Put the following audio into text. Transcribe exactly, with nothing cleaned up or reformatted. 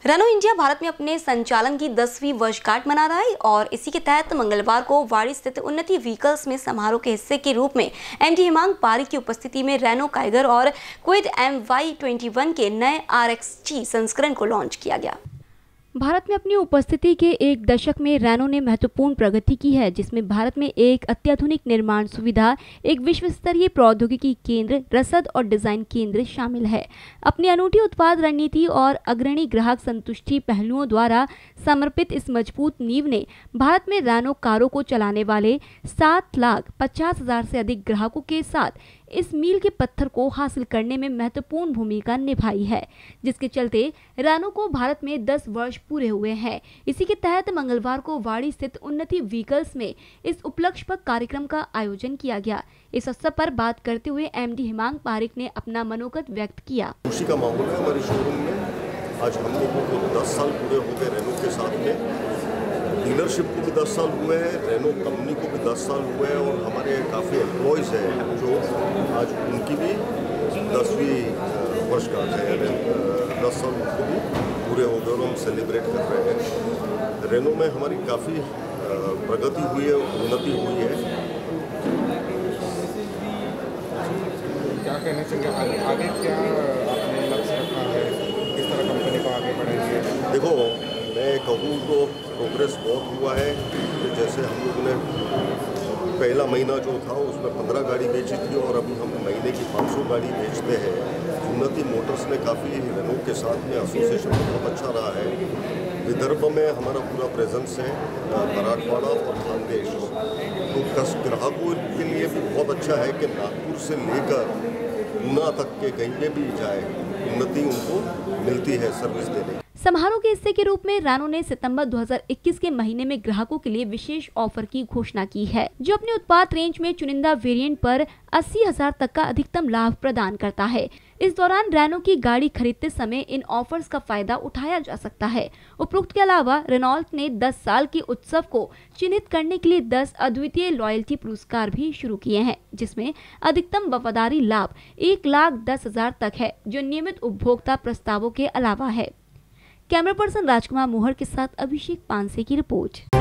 Renault India Bharat में अपने संचालन की दसवीं वर्षगांठ मना रहा है और इसी के तहत मंगलवार को वाड़ी स्थित उन्नति व्हीकल्स में समारोह के हिस्से के रूप में एमडी हिमांग पारिक की उपस्थिति में रेनो काइगर और Kwid M Y twenty one के नए आर एक्स जी संस्करण को लॉन्च किया गया। भारत में अपनी उपस्थिति के एक दशक में रेनो ने महत्वपूर्ण प्रगति की है, जिसमें भारत में एक अत्याधुनिक निर्माण सुविधा, एक विश्व स्तरीय प्रौद्योगिकी केंद्र, रसद और डिजाइन केंद्र शामिल है। अपनी अनूठी उत्पाद रणनीति और अग्रणी ग्राहक संतुष्टि पहलुओं द्वारा समर्पित इस मजबूत नींव ने भारत में रेनो कारों को चलाने वाले सात लाख पचास हजार से अधिक ग्राहकों के साथ इस मील के पत्थर को हासिल करने में महत्वपूर्ण भूमिका निभाई है, जिसके चलते रेनो को भारत में दस वर्ष पूरे हुए हैं। इसी के तहत मंगलवार को वाड़ी स्थित उन्नति व्हीकल्स में इस उपलक्ष्य पर कार्यक्रम का आयोजन किया गया। इस अवसर पर बात करते हुए एमडी हिमांग पारिक ने अपना मनोगत व्यक्त किया। खुशी का माहौल है हमारे शोरूम में। आज हम लोगों को दस साल पूरे हो गए रेनो के साथ में। डीलरशिप को भी दस साल हुए हैं, रेनो कंपनी को भी दस साल हुए हैं और हमारे काफ़ी एम्प्लॉयज़ हैं जो आज उनकी भी दसवीं वर्षगांठ है, दस साल उनको भी पूरे हो गए और हम सेलिब्रेट कर रहे हैं। रेनो में हमारी काफ़ी प्रगति हुई है, उन्नति हुई है। क्या कहना चाहिए आगे, आगे क्या आपने लक्ष्य रखा है, किस तरह कंपनी को आगे बढ़ाएंगे? देखो, मैं कहूँ तो प्रोग्रेस बहुत हुआ है। तो जैसे हम लोगों ने पहला महीना जो था उसमें पंद्रह गाड़ी बेची थी और अभी हम महीने की पाँच सौ गाड़ी बेचते हैं। उन्नति मोटर्स ने काफ़ी रेनो के साथ में एसोसिएशन बहुत अच्छा रहा है। विदर्भ में हमारा पूरा प्रेजेंस है, मराठवाड़ा और खानदेश। तो कस ग्राहकों के लिए भी बहुत अच्छा है कि नागपुर से लेकर ऊना तक के कहीं पे भी जाए, उन्नति उनको मिलती है सर्विस देने। समारोह के हिस्से के रूप में रेनो ने सितंबर दो हज़ार इक्कीस के महीने में ग्राहकों के लिए विशेष ऑफर की घोषणा की है, जो अपने उत्पाद रेंज में चुनिंदा वेरिएंट पर अस्सी हजार तक का अधिकतम लाभ प्रदान करता है। इस दौरान रेनो की गाड़ी खरीदते समय इन ऑफर्स का फायदा उठाया जा सकता है। उपरोक्त के अलावा रेनॉल्ट ने दस साल के उत्सव को चिन्हित करने के लिए दस अद्वितीय लॉयल्टी पुरस्कार भी शुरू किए हैं, जिसमें अधिकतम वफादारी लाभ एक लाख दस हजार तक है, जो नियमित उपभोक्ता प्रस्तावों के अलावा है। कैमरा पर्सन राजकुमार मोहर के साथ अभिषेक पानसे की रिपोर्ट।